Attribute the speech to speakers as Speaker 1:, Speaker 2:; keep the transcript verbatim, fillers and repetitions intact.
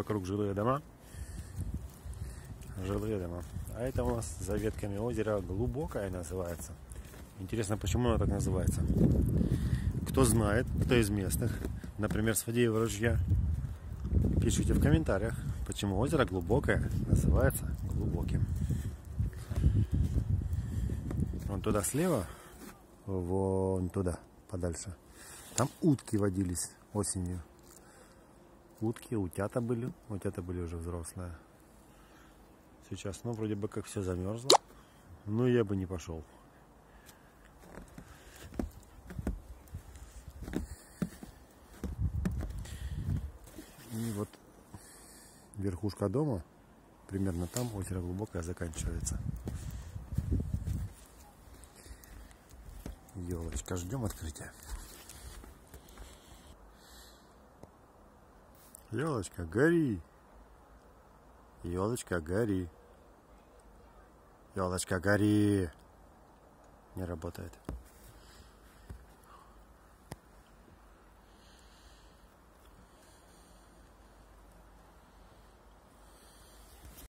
Speaker 1: вокруг жилые дома. Жилые дома. А это у нас за ветками озера Глубокое называется. Интересно, почему оно так называется? Кто знает, кто из местных, например, с Фадеева ручья, пишите в комментариях, почему озеро Глубокое называется Глубоким. Вон туда слева, вон туда, подальше. Там утки водились осенью. Утки, утята были. Утята были уже взрослые. Сейчас, ну, вроде бы как все замерзло. Но я бы не пошел. И вот верхушка дома, примерно там озеро Глубокое заканчивается. Елочка, ждем открытия. Елочка, гори! Елочка, гори! Елочка, гори! Не работает.